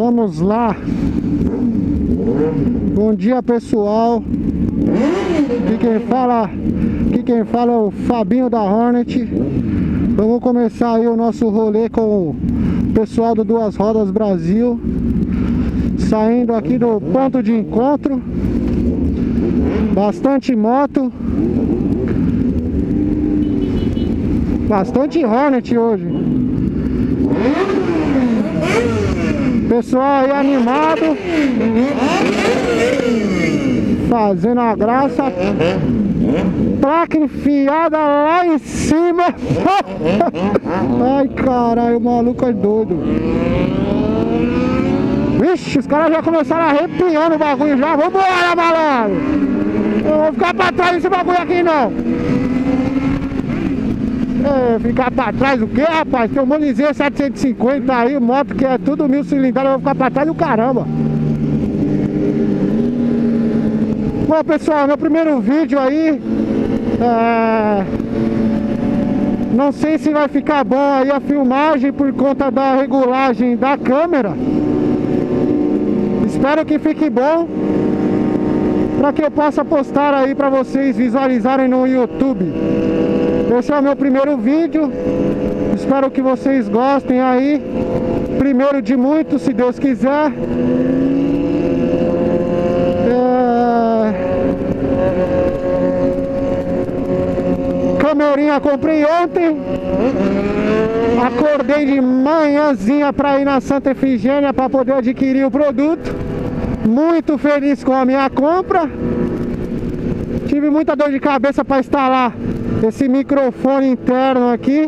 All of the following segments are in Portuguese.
Vamos lá. Bom dia, pessoal. Aqui quem fala é o Fabinho da Hornet. Vamos começar aí o nosso rolê com o pessoal do Duas Rodas Brasil, saindo aqui do ponto de encontro. Bastante moto, bastante Hornet hoje. Pessoal aí animado, fazendo a graça. Placa enfiada lá em cima. Ai, caralho, o maluco é doido. Vixe, os caras já começaram arrepiando o bagulho já. Vambora, malandro. Eu vou ficar pra trás desse bagulho aqui, não. Ficar pra trás o que, rapaz? Tem um Molizinho 750 aí, moto que é tudo 1000 cilindradas. Eu vou ficar pra trás do caramba. Bom, pessoal, meu primeiro vídeo aí, não sei se vai ficar bom aí a filmagem por conta da regulagem da câmera. Espero que fique bom, para que eu possa postar aí para vocês visualizarem no YouTube. Esse é o meu primeiro vídeo, espero que vocês gostem aí. Primeiro de muitos, se Deus quiser. Camerinha comprei ontem. Acordei de manhãzinha para ir na Santa Efigênia para poder adquirir o produto. Muito feliz com a minha compra. Tive muita dor de cabeça para instalar esse microfone interno aqui.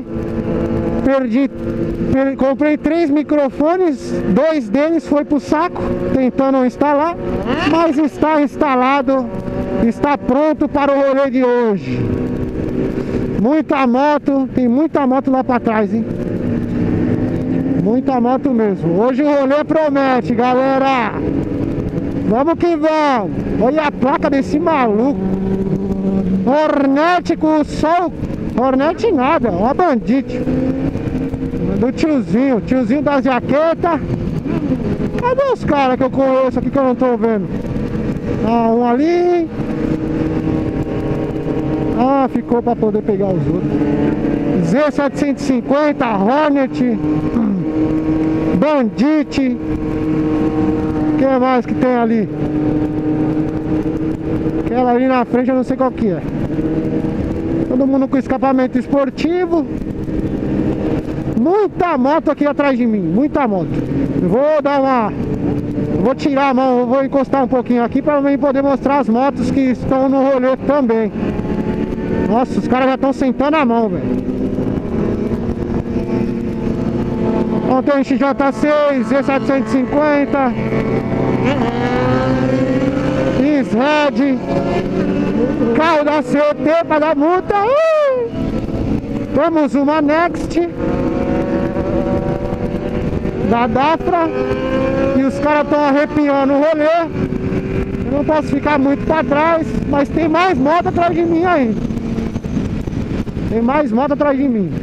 Comprei 3 microfones, 2 deles foi pro saco, tentando instalar, mas está instalado, está pronto para o rolê de hoje. Muita moto, tem muita moto lá para trás, hein? Muita moto mesmo. Hoje o rolê promete, galera. Vamos que vamos. Olha a placa desse maluco. Hornet com o sol. Hornet nada, uma bandite. Do tiozinho das jaquetas. Cadê os caras que eu conheço aqui que eu não tô vendo? Ah, um ali. Ah, ficou para poder pegar os outros. Z750, Hornet, Bandit. O que mais que tem ali? Aquela ali na frente eu não sei qual que é. Todo mundo com escapamento esportivo. Muita moto aqui atrás de mim, muita moto. Eu vou dar uma... Vou tirar a mão, vou encostar um pouquinho aqui para mim poder mostrar as motos que estão no rolê também. Nossa, os caras já estão sentando a mão, velho. Ó, tem XJ6, Z750, Red, carro da CT para dar multa. Temos uma Next da Dafra e os caras estão arrepiando o rolê. Eu não posso ficar muito para trás, mas tem mais moto atrás de mim aí. Tem mais moto atrás de mim.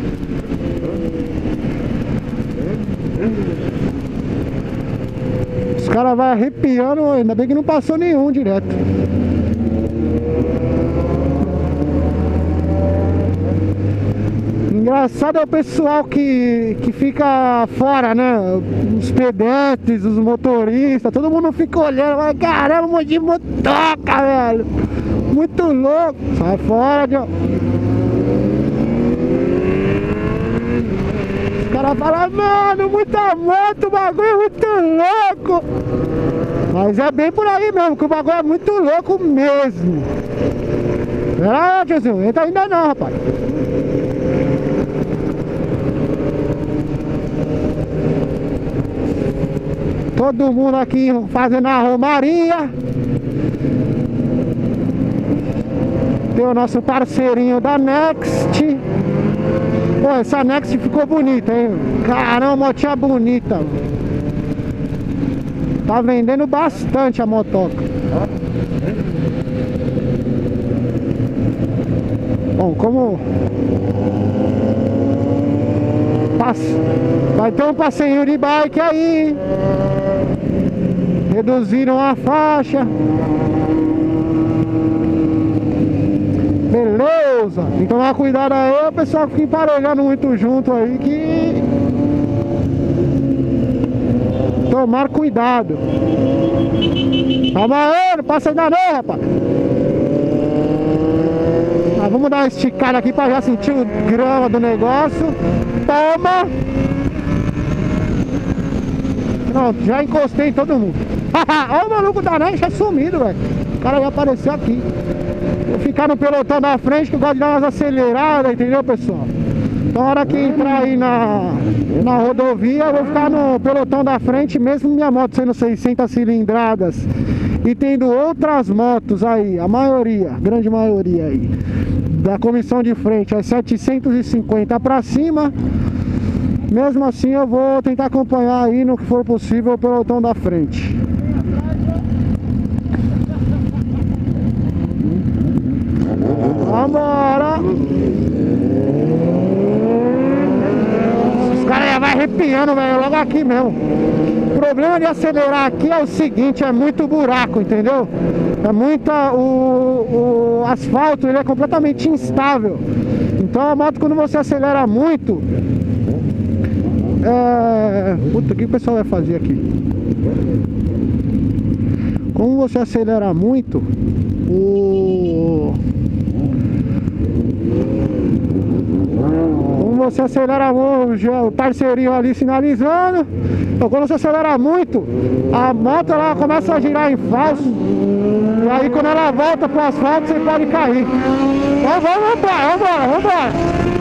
Os caras vão arrepiando, ainda bem que não passou nenhum direto. Engraçado é o pessoal que fica fora, né? Os pedestres, os motoristas, todo mundo fica olhando, mas caramba, um monte de motoca, velho. Muito louco. Sai fora, John. Os caras falam, mano, muita moto, o bagulho é muito louco. Mas é bem por aí mesmo, que o bagulho é muito louco mesmo. Pera aí, tiozinho, entra ainda não, rapaz. Todo mundo aqui fazendo a romaria. Tem o nosso parceirinho da Next. Pô, essa Next ficou bonita, hein? Caramba, motinha bonita. Tá vendendo bastante a motoca. Bom, como vai ter um passeio de bike aí. Reduziram a faixa. Beleza. Tem que tomar cuidado aí, o pessoal fica emparelhando muito junto aí, que... tomar cuidado. Calma aí, não passa ainda não, rapaz. Mas vamos dar uma esticada aqui pra já sentir o grama do negócio. Toma. Pronto, já encostei em todo mundo. Olha o maluco da Nexa sumido, velho. O cara já apareceu aqui. Vou ficar no pelotão da frente, que eu gosto de dar umas aceleradas, entendeu, pessoal? Então, na hora que entrar aí na rodovia, eu vou ficar no pelotão da frente, mesmo minha moto sendo 600 cilindradas e tendo outras motos aí, a maioria, grande maioria aí, da comissão de frente, é 750 pra cima. Mesmo assim, eu vou tentar acompanhar aí, no que for possível, o pelotão da frente. Vambora! Os caras já vai arrepiando, velho, logo aqui mesmo. O problema de acelerar aqui é o seguinte, é muito buraco, entendeu? É muita... O asfalto, ele é completamente instável. Então a moto, quando você acelera muito... Puta, o que o pessoal vai fazer aqui? Como você acelera muito, como você acelera muito, o parceirinho ali sinalizando. Então, quando você acelera muito, a moto ela começa a girar em falso. E aí quando ela volta pro asfalto, você pode cair. Então vamos embora.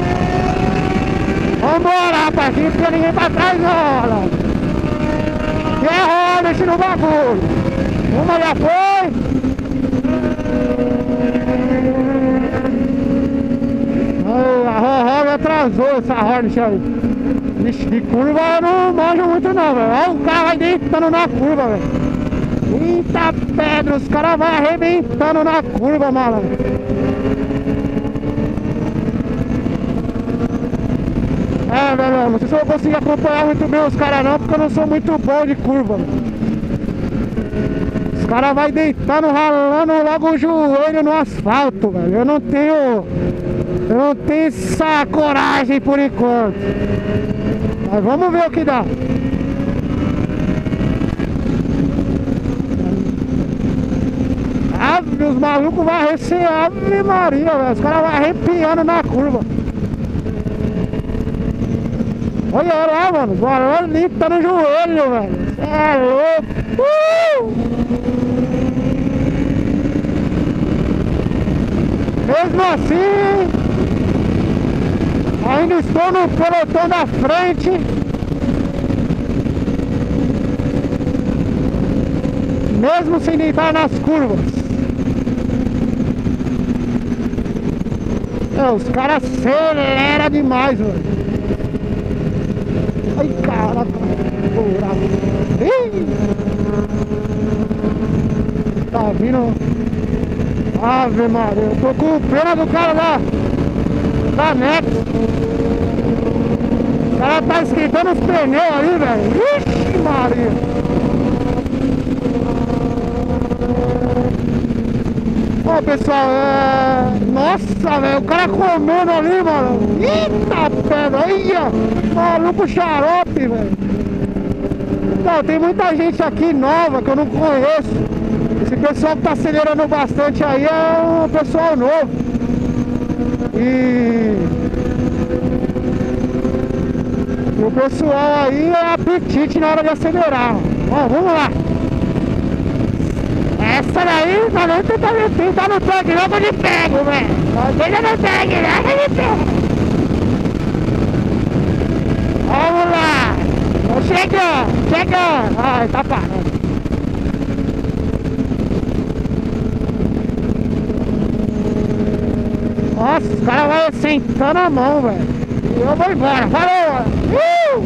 Vambora, rapaz, aqui não tem ninguém pra trás não. E é roda esse no bagulho. Uma já foi. A Hornet atrasou essa Hornet aí. Vixe, de curva eu não manjo muito não, velho. Olha o cara vai deitando na curva, velho. Eita pedra, os caras vão arrebentando na curva, malandro. Velho, não sei se eu vou conseguir acompanhar muito bem os caras não, porque eu não sou muito bom de curva. Os caras vão deitando, ralando logo o joelho no asfalto, velho. Eu não tenho essa coragem por enquanto. Mas vamos ver o que dá. Os malucos vão arrecear, Ave Maria, velho. Os caras vão arrepiando na curva. Olha lá, mano, o balão limpo tá no joelho, velho. É louco. Mesmo assim, ainda estou no pelotão da frente. Mesmo sem deitar nas curvas. Os caras aceleram demais, velho. Ai, caraca, tá vindo. Ave Maria, eu tô com pena do cara da Nex. O cara tá esquentando os pneus ali, velho. Ixi, Maria. Ó, pessoal, nossa, velho, o cara comendo ali, mano. Eita pedra, olha. Maluco xarope, velho. Não, tem muita gente aqui nova que eu não conheço. Esse pessoal que tá acelerando bastante aí é um pessoal novo. E o pessoal aí é apetite na hora de acelerar. Ó, vamos lá. Essa daí tá no tanque, não, que eu te pego, velho. Deixa no tanque, não, que eu te pego. Vamos lá! Chegando! Ai, tá parando. Nossa, os caras vão sentando a mão, velho. E eu vou embora, falou!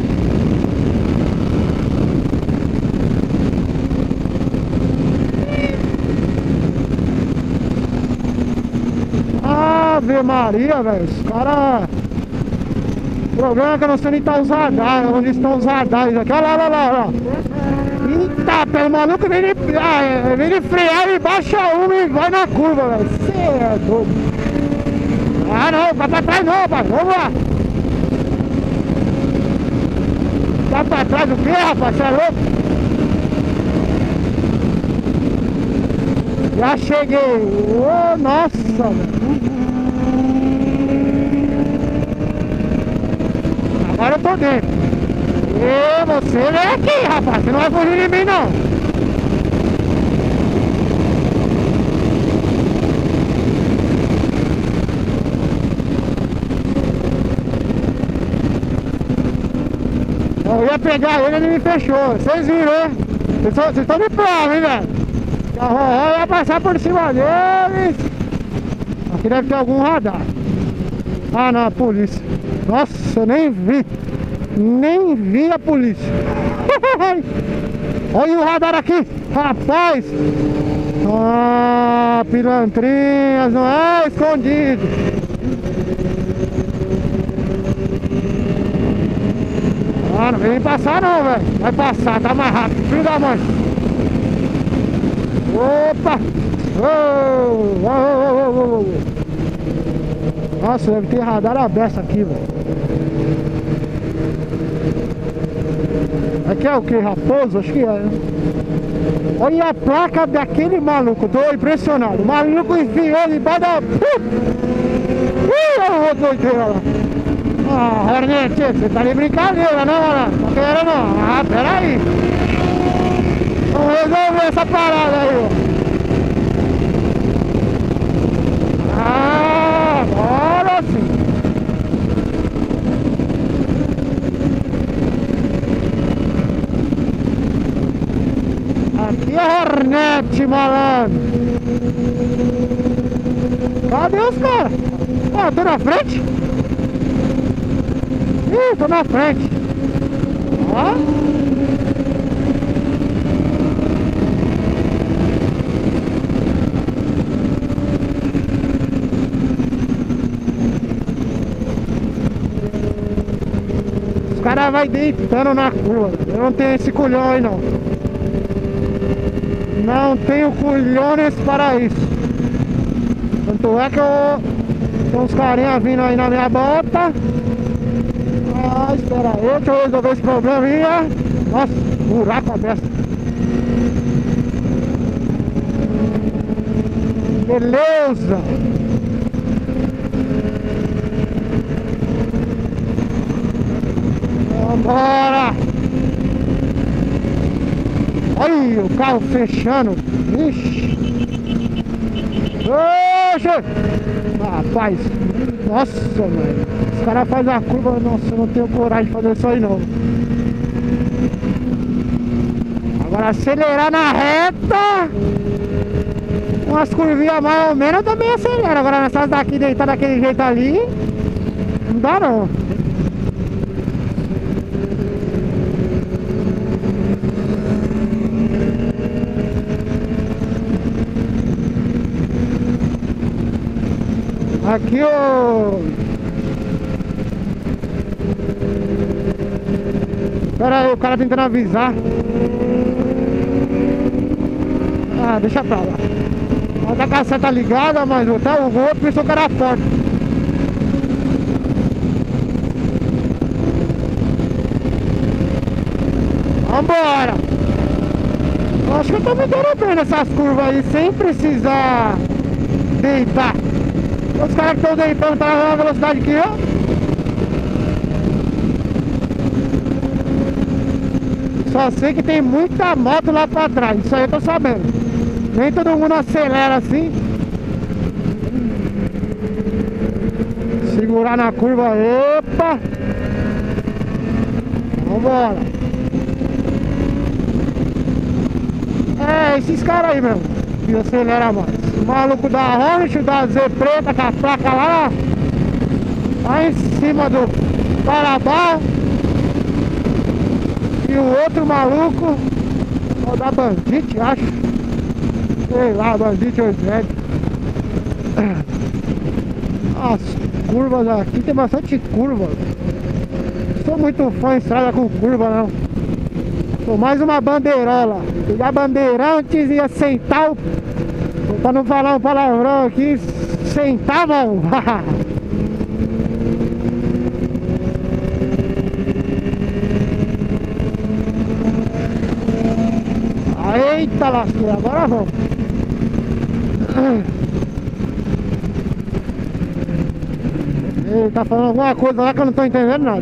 Ave Maria, velho, os caras... O problema é que eu não sei onde tá os radares, onde estão os radares aqui. Olha lá, olha lá, olha lá. Eita, pelo maluco vem de frear e baixa uma e vai na curva, velho. Cê é doido. Ah não, vai pra trás não, pai. Vamos lá. Vai pra trás o quê, rapaz? Você é louco? Já cheguei. Ô, nossa, velho. Agora eu tô dentro. E você vem aqui, rapaz. Você não vai fugir de mim, não. Eu ia pegar ele, ele me fechou. Vocês viram, né? Vocês estão de prova, hein, velho? A Roró ia passar por cima deles. Aqui deve ter algum radar. Ah, não, a polícia. Nossa, eu nem vi. Nem vi a polícia. Olha o radar aqui, rapaz. Ah, pilantrinhas, não é escondido. Ah, não vem passar não, velho. Vai passar, tá mais rápido, filho da mãe. Opa! Oh, oh, oh, oh, oh. Nossa, deve ter radar aberto aqui, velho. Aqui é o que? Raposo? Acho que é, né? Olha a placa daquele maluco, tô impressionado. O maluco enfiou debaixo da... eu vou doideira lá. Ah, Hornet, você tá de brincadeira, né, mano? Tá querendo não? Ah, peraí. Vamos resolver essa parada aí, ó. Ah, agora sim. Aqui é Hornet, malandro. Cadê os caras? Ó, tô na frente. Ih, tô na frente. Ó. Os caras vão deitando na curva. Eu não tenho esse culhão aí não. Não tenho culhões para isso. Tanto é que eu... tem uns carinha vindo aí na minha bota. Ah, espera aí, deixa eu resolver esse probleminha. Nossa, buraco aberto. Beleza. Vambora. Olha o carro fechando. Ixi. Oxe. Rapaz. Nossa, mano. Os caras fazem a curva. Nossa, eu não tenho coragem de fazer isso aí não. Agora acelerar na reta. Umas curvinhas mais ou menos eu também acelero. Agora nessas daqui deitar daquele jeito ali, não dá não. Aqui o... Pera aí, o cara tentando avisar. Ah, deixa pra lá. A caçada tá ligada, mas até o outro pensou que era forte. Vambora! Eu acho que eu tô me dando bem nessas curvas aí, sem precisar deitar. Os caras que estão deitando tá na mesma velocidade que eu. Só sei que tem muita moto lá pra trás, isso aí eu tô sabendo. Nem todo mundo acelera assim. Segurar na curva, opa! Vambora! É, esses caras aí mesmo, que acelera mais. O maluco da Hornet, da Z preta, com a placa lá em cima do Parabal. E o outro maluco, o da Bandit, acho. Sei lá, Bandit 800. As curvas aqui, tem bastante curva. sou muito fã de estrada com curva, não. Sou mais uma bandeirola. Pegar bandeirantes e assentar o... Pra não falar um palavrão aqui, sentar, mano. Eita lasqueira, agora vamos. Ele tá falando alguma coisa lá que eu não tô entendendo nada.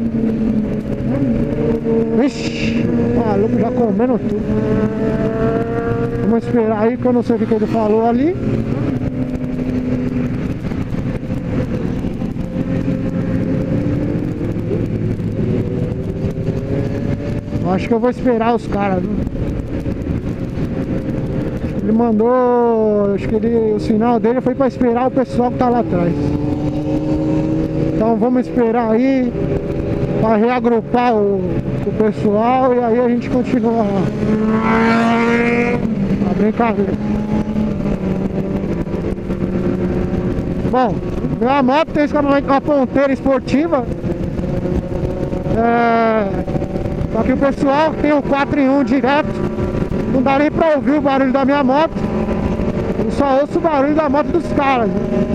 Ixi, o maluco já comendo tudo. Vamos esperar aí que eu não sei o que ele falou ali. Eu acho que eu vou esperar os caras, viu? Ele mandou, acho que o sinal dele foi para esperar o pessoal que tá lá atrás. Então vamos esperar aí para reagrupar o pessoal e aí a gente continua a brincadeira. Bom, minha moto tem escapamento com a ponteira esportiva. Só que o pessoal tem o 4 em 1 direto. Não dá nem pra ouvir o barulho da minha moto. Eu só ouço o barulho da moto dos caras.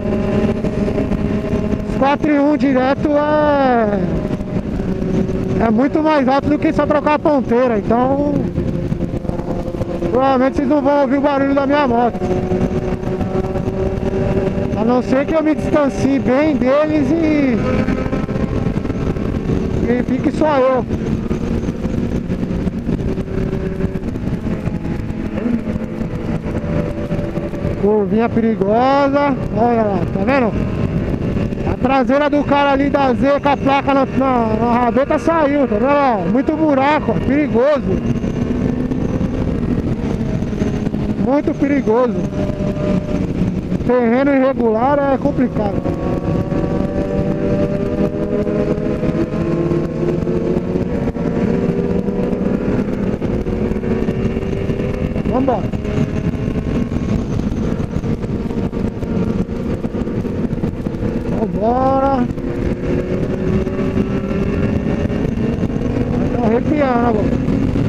Os 4 em 1 direto é muito mais alto do que só trocar a ponteira. Então provavelmente vocês não vão ouvir o barulho da minha moto. A não ser que eu me distancie bem deles e fique só eu. Curvinha perigosa. Olha lá, tá vendo? A traseira do cara ali da Z com a placa na rabeta saiu, tá vendo? Muito buraco, ó, perigoso. Muito perigoso. Terreno irregular é complicado. Vambora. Vambora. Tá arrepiando agora.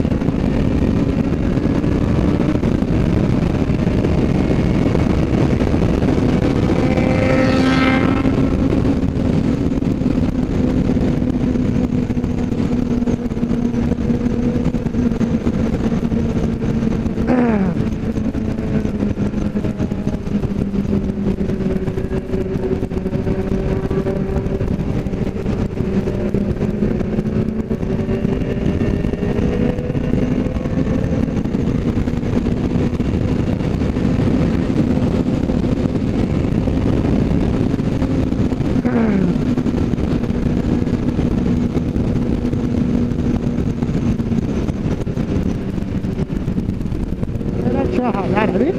Tinha radar ali?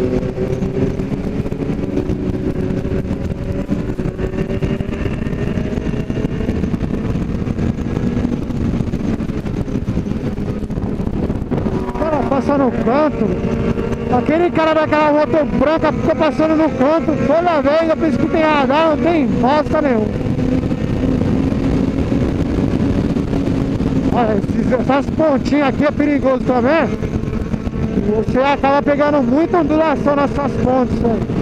Cara, passa no canto. Aquele cara daquela moto branca ficou passando no canto toda vez. Eu penso que tem radar, não tem bosta nenhum. Olha, essas pontinhas aqui é perigoso também. Você acaba pegando muita ondulação nessas pontes, velho.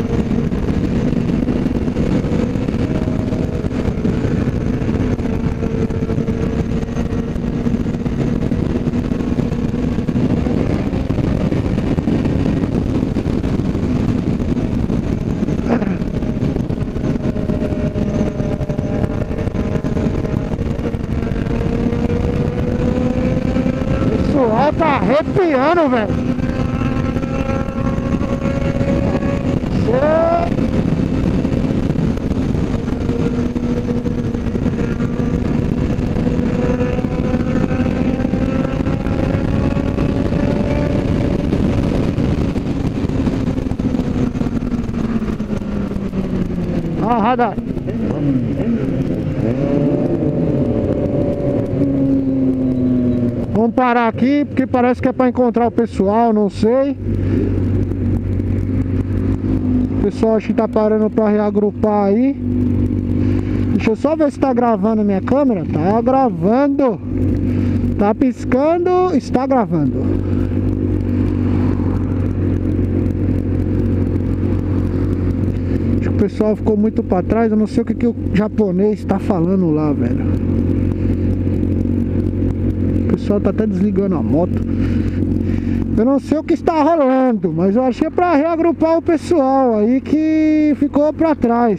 O pessoal tá arrepiando, velho. Ah, radar. Vamos parar aqui porque parece que é para encontrar o pessoal, não sei. O pessoal acho que tá parando para reagrupar aí. Deixa eu só ver se tá gravando a minha câmera. Tá gravando. Tá piscando, está gravando. Acho que o pessoal ficou muito pra trás. Eu não sei o que o japonês tá falando lá, velho. O pessoal tá até desligando a moto. Eu não sei o que está rolando, mas eu achei pra reagrupar o pessoal aí que ficou pra trás.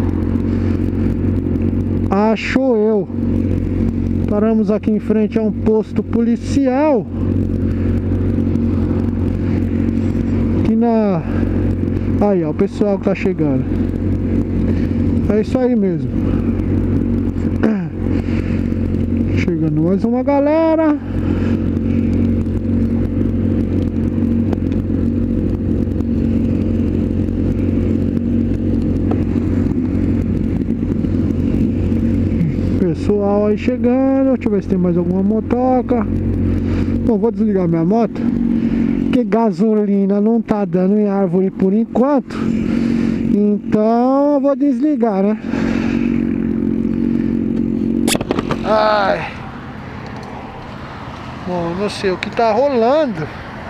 Acho eu. Paramos aqui em frente a um posto policial. Aqui na... Aí, ó, o pessoal que tá chegando. É isso aí mesmo. Chegando mais uma galera. Pessoal aí chegando. Deixa eu ver se tem mais alguma motoca. Bom, vou desligar minha moto, porque gasolina não tá dando em árvore por enquanto. Então eu vou desligar, né? Ai. Bom, não sei o que tá rolando.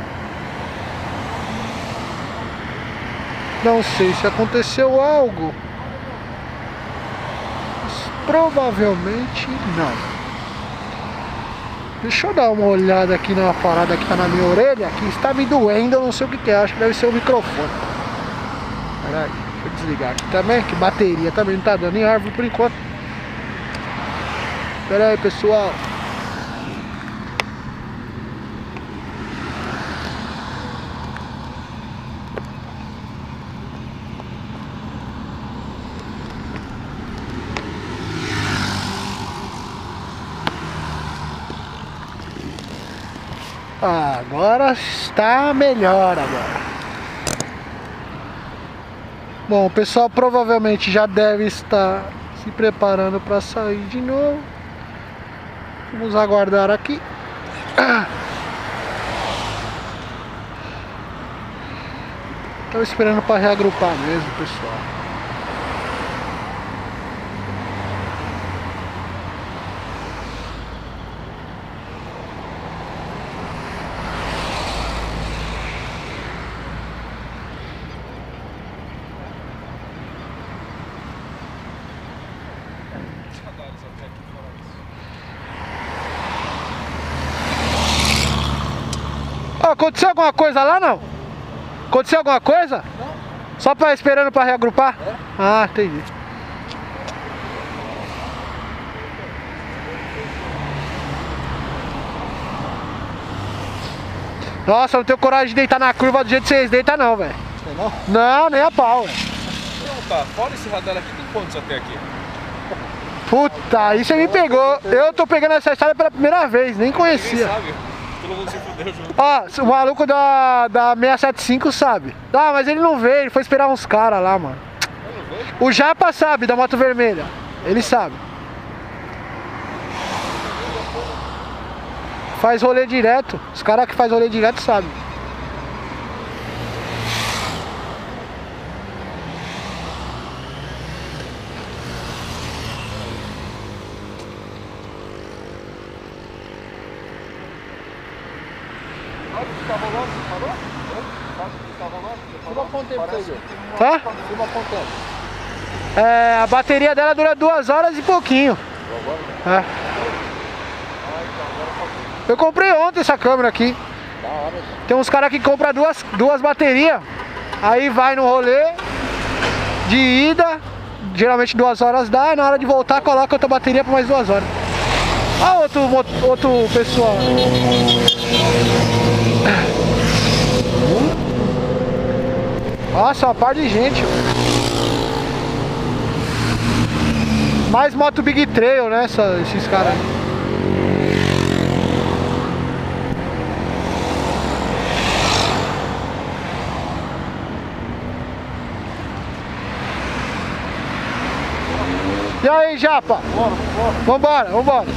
Não sei se aconteceu algo. Provavelmente não. Deixa eu dar uma olhada aqui na parada que tá na minha orelha, que está me doendo, eu não sei o que é, acho que deve ser o microfone. Peraí, deixa eu desligar aqui também, que bateria também não tá dando em árvore por enquanto. Pera aí, pessoal. Agora está melhor agora. Bom, o pessoal provavelmente já deve estar se preparando para sair de novo. Vamos aguardar aqui. Estou esperando para reagrupar mesmo, pessoal. Aconteceu alguma coisa lá, não? Aconteceu alguma coisa? Não. Só pra esperando pra reagrupar? É. Ah, entendi. Nossa, eu não tenho coragem de deitar na curva do jeito que vocês deitam não, velho. Não? Não, nem a pau, velho. Tá, fora esse radar aqui, tem quantos até aqui? Puta, aí você me pegou. Eu tô pegando essa estrada pela primeira vez, nem conhecia. Ninguém sabe. Todo mundo se fudeu junto. Ó, o maluco da 675 sabe. Ah, mas ele não veio, ele foi esperar uns caras lá, mano. O Japa sabe, da moto vermelha. Ele sabe. Faz rolê direto. Os caras que faz rolê direto sabem. Tá? É, a bateria dela dura 2 horas e pouquinho. É. Eu comprei ontem essa câmera aqui. Tem uns caras que compram duas baterias. Aí vai no rolê de ida, geralmente 2 horas dá, e na hora de voltar coloca outra bateria por mais 2 horas. Ah, outro pessoal. Nossa, uma par de gente. Mais moto Big Trail, né? Esses caras. E aí, Japa? Vambora.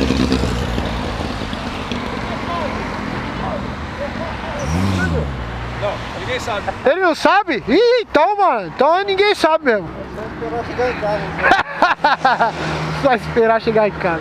Não, ninguém sabe. Ele não sabe? Ih, então, mano. Então ninguém sabe mesmo. Só esperar chegar em casa.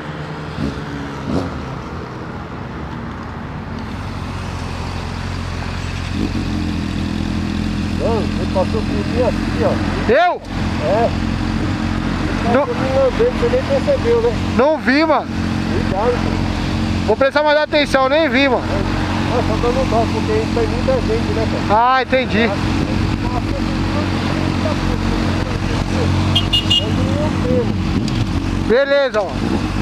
Ele passou por mim aqui, ó. Eu? É. Não, Você nem percebeu, né? não vi, mano. Cuidado, pô. Vou prestar mais atenção, nem vi, mano. Só dando dó, porque aí tem muita gente, né, cara? Ah, entendi. Beleza, ó.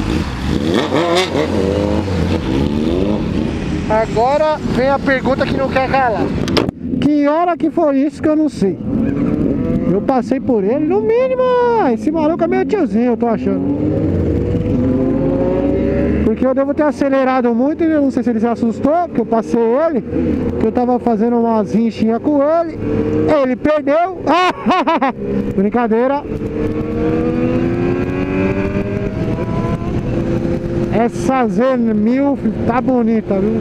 Agora vem a pergunta que não quer calar. Que hora que foi isso que eu não sei. Eu passei por ele, no mínimo, esse maluco é meio tiozinho, eu tô achando. Porque eu devo ter acelerado muito e eu não sei se ele se assustou, porque eu passei ele, que eu tava fazendo umas rinchinhas com ele, ele perdeu. Brincadeira. Essa Z1000 tá bonita, viu?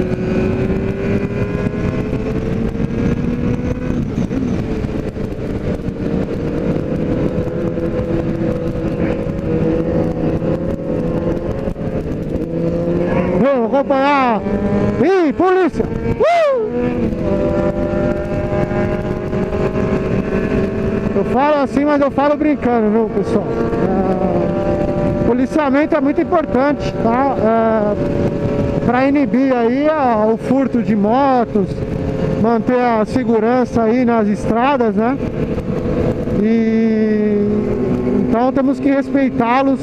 Vou acompanhar. Ih, polícia! Eu falo assim, mas eu falo brincando, viu, pessoal? Policiamento é muito importante, tá? Para inibir aí o furto de motos, manter a segurança aí nas estradas, né? E então temos que respeitá-los,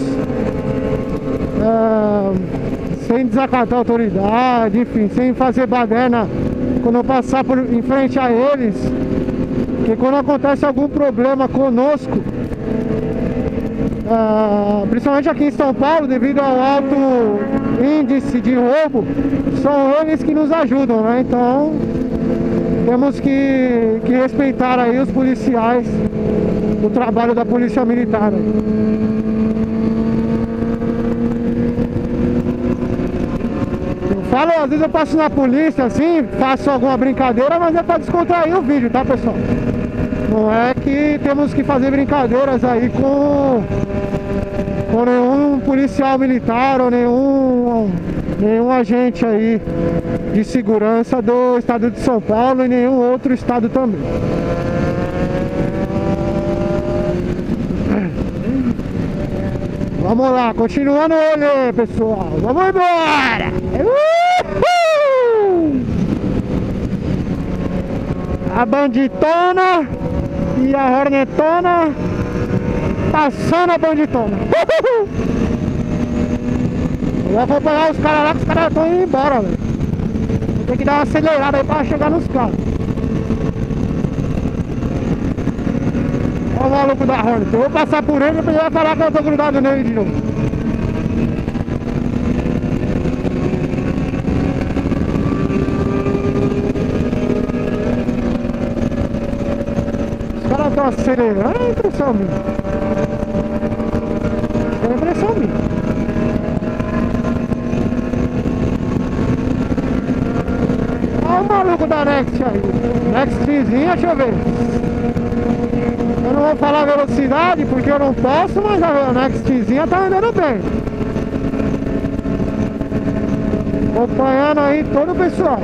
sem desacatar a autoridade, enfim, sem fazer baderna quando eu passar em frente a eles, porque quando acontece algum problema conosco, principalmente aqui em São Paulo, devido ao alto índice de roubo, são eles que nos ajudam, né? Então temos que respeitar aí os policiais, o trabalho da Polícia Militar aí. Falo, às vezes eu passo na polícia assim, faço alguma brincadeira, mas é para descontrair o vídeo, tá, pessoal? Não é que temos que fazer brincadeiras aí com nenhum policial militar ou nenhum agente aí de segurança do estado de São Paulo e nenhum outro estado também. Vamos lá, continuando ele, pessoal. Vamos embora! A banditona e a hornetona passando a banditona. Eu vou acompanhar os caras lá, que os caras estão indo embora, velho. Tem que dar uma acelerada aí pra chegar nos carros. Olha o maluco da Hornet. Eu vou passar por ele e ele vai falar que eu tô grudado nele de novo. Os caras estão acelerando, é impressão minha. É impressão minha. Olha o maluco da Next aí. Nextzinha, deixa eu ver. Eu não vou falar velocidade porque eu não posso, mas a Nextzinha tá andando bem. Acompanhando aí todo o pessoal.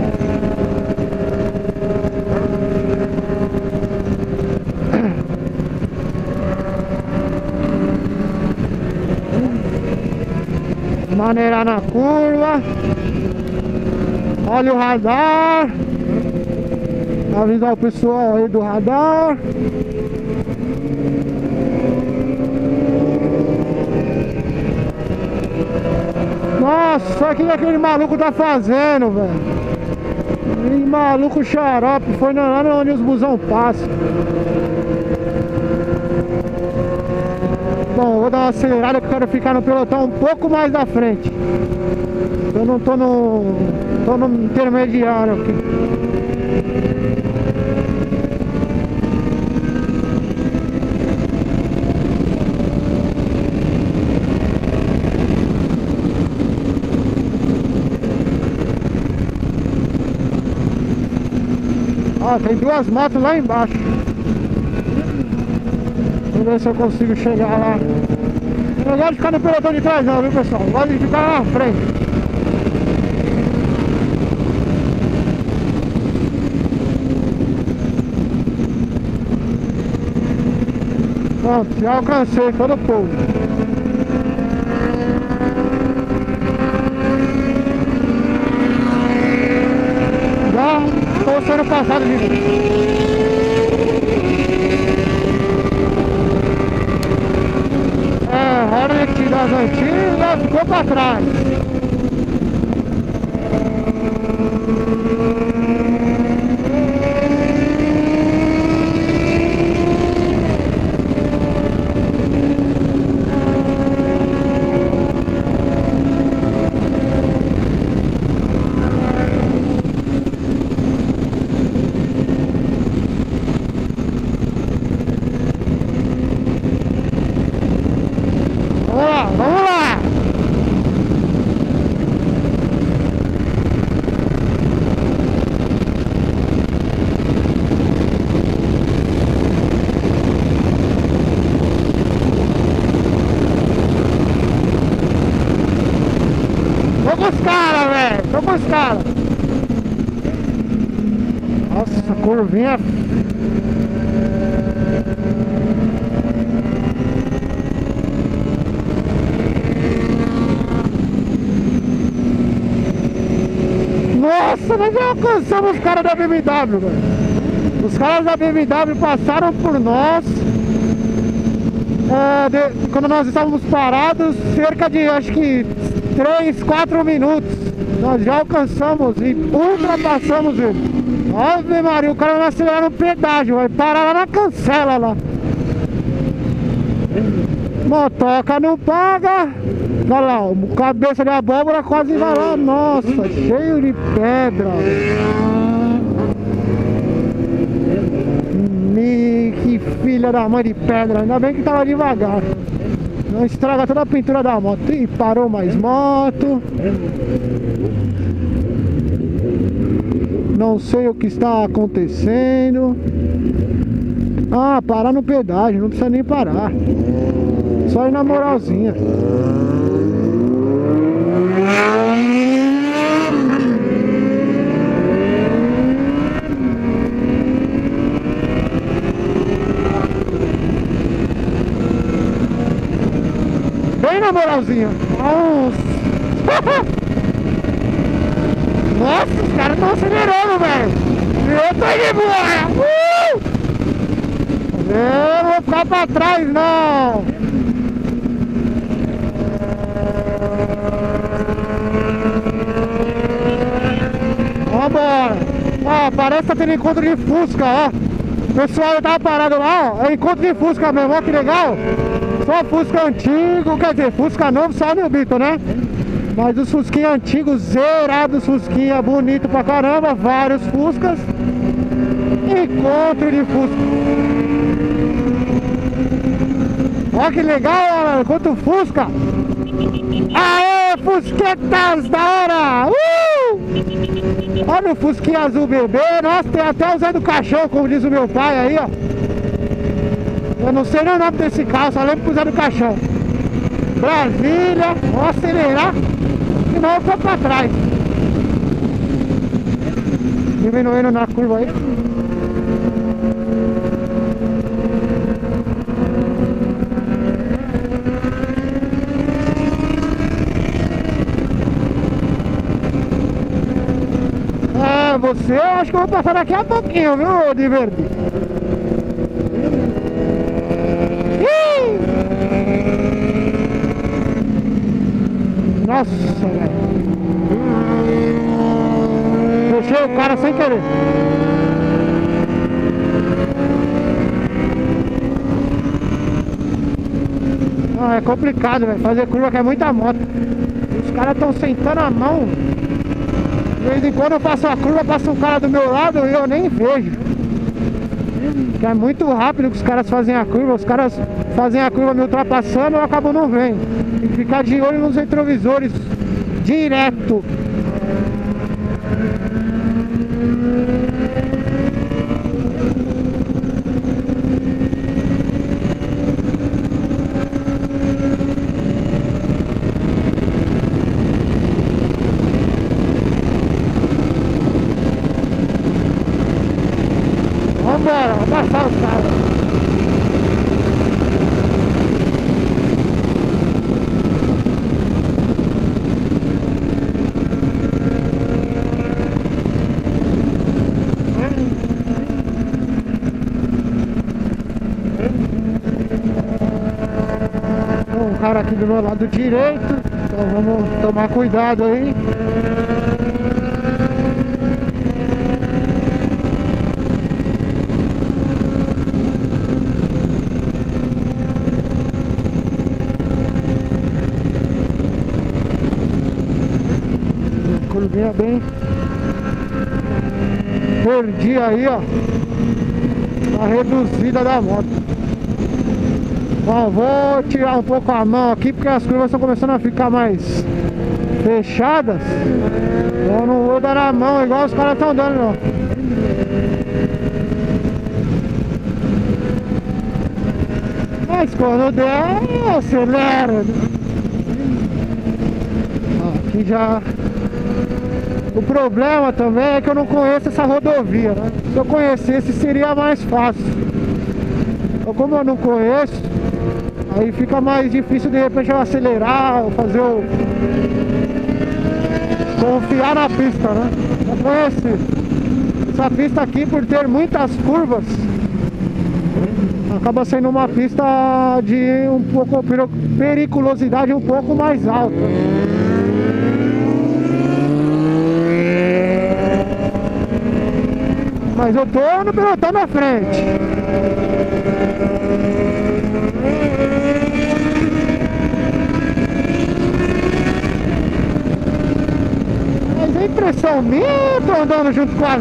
Maneirar na curva. Olha o radar. Avisar o pessoal aí do radar. Nossa, o que aquele maluco tá fazendo, velho? Aquele maluco xarope foi lá onde os busão passam. Bom, vou dar uma acelerada que eu quero ficar no pelotão um pouco mais da frente. Eu não tô no intermediário aqui. Ó, tem duas motos lá embaixo. Vamos ver se eu consigo chegar lá. Eu não gosto de ficar no pelotão de trás não, viu pessoal? Eu gosto de ficar lá na frente. Pronto, já alcancei todo o povo. Já estou sendo passado de novo. Hornet das antigas ficou pra trás. Vamos lá! Tô com os caras, velho! Tô com os caras! Nossa, curvinha! Nossa, nós já alcançamos os caras da BMW, velho. Os caras da BMW passaram por nós quando nós estávamos parados, cerca de, acho que 3, 4 minutos. Nós já alcançamos e ultrapassamos ele. Ave Maria, o cara vai acelerar no pedágio, vai parar lá na cancela lá. Motoca não paga. Olha lá, o cabeça de abóbora quase vai lá. Nossa, cheio de pedra. Que filha da mãe de pedra. Ainda bem que tava devagar. Não estraga toda a pintura da moto. Ih, parou mais moto. Não sei o que está acontecendo. Ah, parar no pedágio. Não precisa nem parar. Só ir na moralzinha. Bem na moralzinha. Nossa, Nossa, os caras estão acelerando, velho. Eu tô de boa. Eu não vou ficar pra trás, não. Vambora. Ó, parece que tá tendo encontro de Fusca, ó. O pessoal tava parado lá, ó. É encontro de Fusca mesmo, ó, que legal. Só Fusca antigo, quer dizer, Fusca novo só no Bito, né? Mas os Fusquinha antigos, zerados, Fusquinha bonito pra caramba, vários Fuscas. Encontro de Fusca. Ó que legal, galera, quanto Fusca. Aê, Fusquetas da hora! Olha o Fusquinha azul bebê. Nossa, tem até o Zé do Caixão, como diz o meu pai aí, ó. Eu não sei nem o nome desse carro, só lembro pro Zé do Caixão. Brasília, vou acelerar, senão eu vou pra trás. Diminuindo na curva aí. Você, eu acho que eu vou passar daqui a pouquinho, viu, de verde. Nossa, velho. Puxei o cara sem querer. Não, é complicado, velho. Fazer curva que é muita moto. Os caras estão sentando a mão. De vez em quando eu passo a curva, passa um cara do meu lado e eu nem vejo. Que é muito rápido que os caras fazem a curva. Os caras fazem a curva me ultrapassando e eu acabo não vendo. Tem que ficar de olho nos retrovisores direto. passar os caras. Um cara aqui do meu lado direito, então vamos tomar cuidado aí. Curvinha bem. Perdi aí, ó, a reduzida da moto. Bom, vou tirar um pouco a mão aqui porque as curvas estão começando a ficar mais fechadas. Eu não vou dar na mão igual os caras estão dando, não. Mas quando der, eu acelero. Aqui já... O problema também é que eu não conheço essa rodovia, né? Se eu conhecesse seria mais fácil. Então, como eu não conheço, aí fica mais difícil de repente eu acelerar, ou fazer o... confiar na pista, né? Eu conheço essa pista aqui, por ter muitas curvas, acaba sendo uma pista de um pouco periculosidade um pouco mais alta. Mas eu tô no pelotão na frente. Mas a impressão minha, eu tô andando junto com a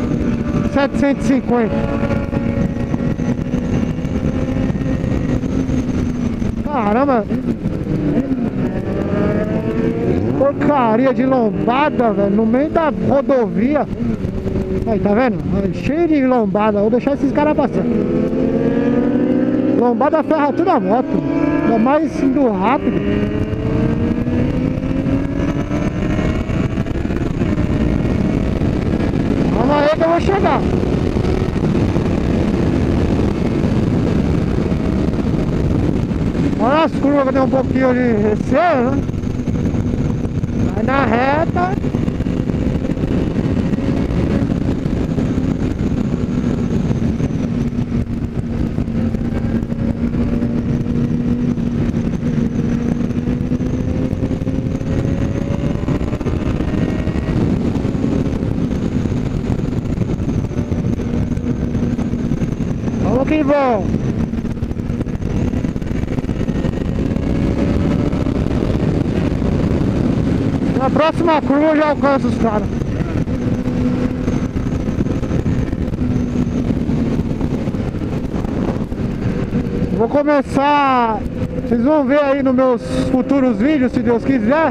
Z750. Caramba! Porcaria de lombada, velho, no meio da rodovia. Aí, tá vendo? Cheio de lombada. Vou deixar esses caras passar. Lombada ferra tudo a moto. Ainda mais indo rápido. Calma aí que eu vou chegar. Olha as curvas que tem um pouquinho de receio, né? Vai na reta. Vamos que vamos. Na próxima curva eu já alcanço os caras. Vou começar. Vocês vão ver aí nos meus futuros vídeos, se Deus quiser.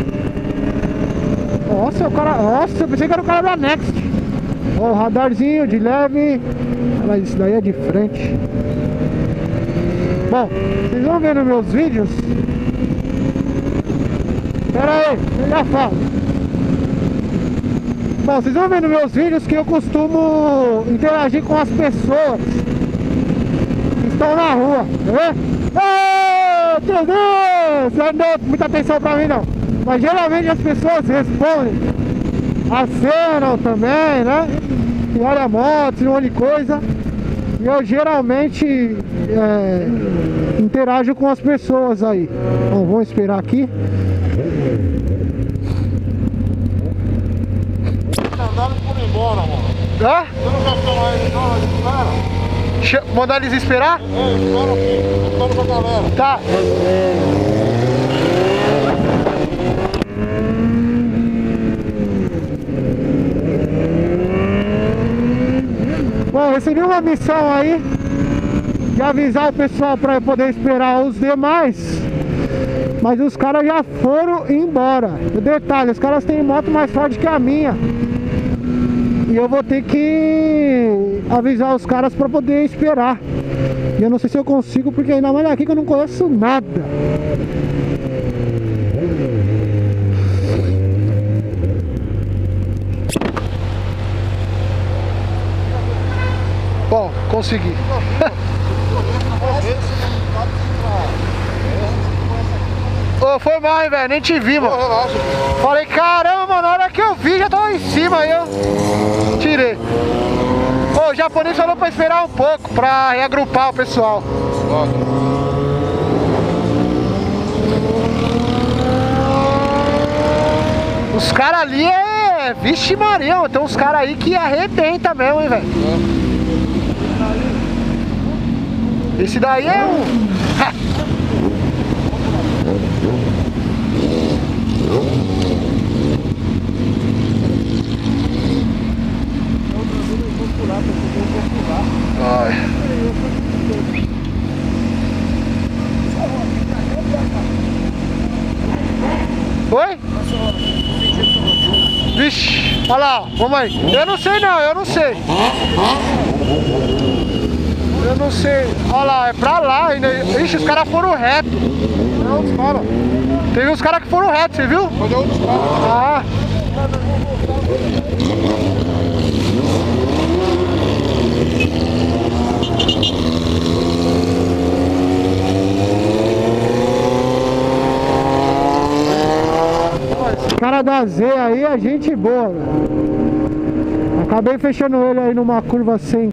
Nossa, o cara. Nossa, eu pensei que era o cara da Next. Ó, o radarzinho de leve. Olha, isso daí é de frente. Bom, vocês vão ver nos meus vídeos. Pera aí, eu já falo. Bom, vocês vão ver nos meus vídeos que eu costumo interagir com as pessoas que estão na rua, tá vendo? Ô, tudo! Você não deu muita atenção pra mim, não. Mas geralmente as pessoas respondem, acenam também, né? E olha a moto, um monte de coisa. E eu geralmente interajo com as pessoas aí. Bom, vamos esperar aqui. Mandaram por embora, mano. Hã? Você não quer chamar eles não? Eles esperam? Mandar eles esperar? Espera aqui. Espera com a galera. Tá. Bom, recebi uma missão aí de avisar o pessoal para eu poder esperar os demais. Mas os caras já foram embora. O detalhe, os caras têm moto mais forte que a minha. E eu vou ter que avisar os caras para poder esperar. E eu não sei se eu consigo, porque ainda mais aqui que eu não conheço nada. Bom, conseguir. Ô, foi mal, hein, velho? Nem te vi, mano. Falei, caramba, mano, na hora que eu vi, já tava em cima aí, eu tirei. Ô, o japonês falou pra esperar um pouco, pra reagrupar o pessoal. Os caras ali é... Vixe Maria, mano. Tem uns caras aí que arrebenta mesmo, hein, velho. Esse daí é um... Ai. Oi? Vixe, olha lá, vamos aí. Eu não sei não, eu não sei. Eu não sei. Olha lá, é pra lá ainda. Ixi, os caras foram reto. Não, os caras. Teve uns caras que foram reto, você viu? Foi outros caras. Ah. Esse cara da Z aí é gente boa, velho. Acabei fechando ele aí numa curva sem